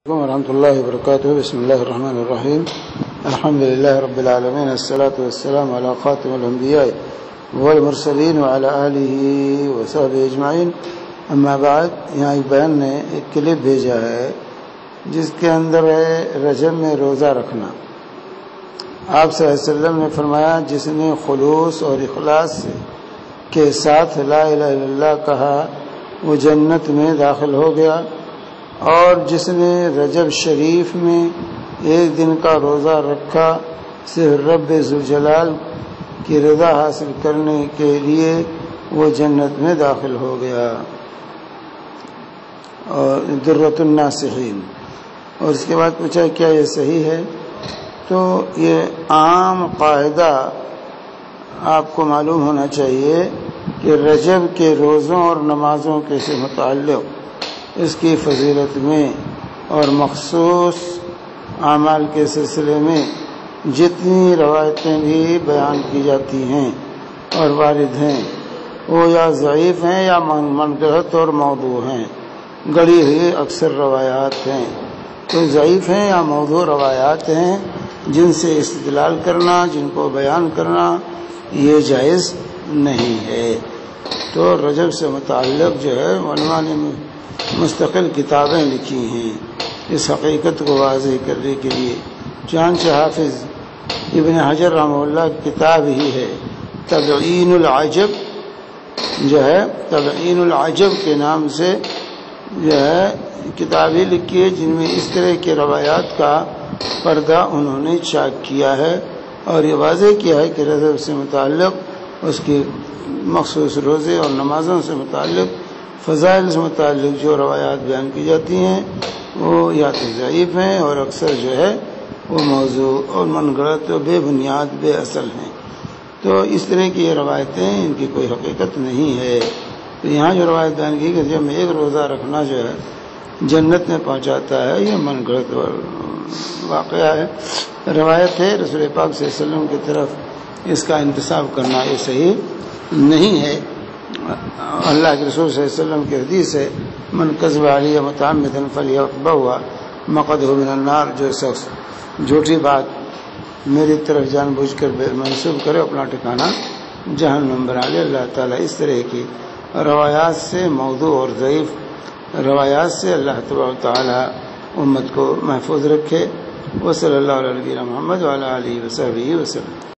ورحمۃ اللہ وبرکاتہ. بسم اللہ الرحمن الرحیم. الحمد للہ رب العالمین، الصلاۃ والسلام علی خاتم الانبیاء والمرسلین وعلی آلہ وصحبہ اجمعین. اما بعد، یہاں ایک بیان نے ایک کلپ بھیجا ہے جس کے اندر ہے رجب میں روزہ رکھنا. آپ صلی اللہ علیہ وسلم نے فرمایا، جس نے خلوص اور اخلاص کے ساتھ لا الہ الا اللہ کہا وہ جنت میں داخل ہو گیا، اور جس نے رجب شریف میں ایک دن کا روزہ رکھا صرف رب ذوالجلال کی رضا حاصل کرنے کے لیے وہ جنت میں داخل ہو گیا. اور درۃ الناصحین. اور اس کے بعد پوچھا کیا یہ صحیح ہے؟ تو یہ عام قاعدہ آپ کو معلوم ہونا چاہیے کہ رجب کے روزوں اور نمازوں کے سے متعلق اس کی فضیلت میں اور مخصوص اعمال کے سلسلے میں جتنی روایتیں بھی بیان کی جاتی ہیں اور وارد ہیں، وہ یا ضعیف ہیں یا منقرت اور موضوع ہیں. گڑھی ہوئی اکثر روایات ہیں، تو ضعیف ہیں یا موضوع روایات ہیں جن سے استدلال کرنا، جن کو بیان کرنا یہ جائز نہیں ہے. تو رجب سے متعلق جو ہے علماء نے مستقل کتابیں لکھی ہیں اس حقیقت کو واضح کرنے کے لیے. چنانچہ حافظ ابن حجر رحمہ اللہ کی کتاب ہی ہے تبیین العجب، جو ہے تبیین العجب کے نام سے جو ہے کتابیں لکھی ہے، جن میں اس طرح کے روایات کا پردہ انہوں نے چاک کیا ہے اور یہ واضح کیا ہے کہ رجب سے متعلق اس کی مخصوص روزے اور نمازوں سے متعلق فضائل سے متعلق جو روایات بیان کی جاتی ہیں وہ یا تو ضعیف ہیں اور اکثر جو ہے وہ موضوع اور من گھڑت و بے بنیاد بے اصل ہیں. تو اس طرح کی یہ روایتیں ان کی کوئی حقیقت نہیں ہے. تو یہاں جو روایت بیان کی کہ جب میں ایک روزہ رکھنا جو ہے جنت میں پہنچاتا ہے، یہ من گھڑت واقعہ ہے، روایت ہے. رسول پاک صلی اللہ علیہ وسلم کی طرف اس کا انتساب کرنا یہ صحیح نہیں ہے. اللہ کے رسول صلی اللہ علیہ وسلم کی حدیث ہے، من کذب علی متعمدا فلیتبوأ مقعدہ من النار. جو شخص جھوٹی بات میری طرف جان بوجھ کر منسوب کرے اپنا ٹھکانہ جہنم بنا لے. اللہ تعالیٰ اس طرح کی روایات سے، موضوع اور ضعیف روایات سے اللہ تبارک و تعالیٰ امت کو محفوظ رکھے. وصلی اللہ علیہ نبینا محمد وعلی آلہ وصحبہ وسلم.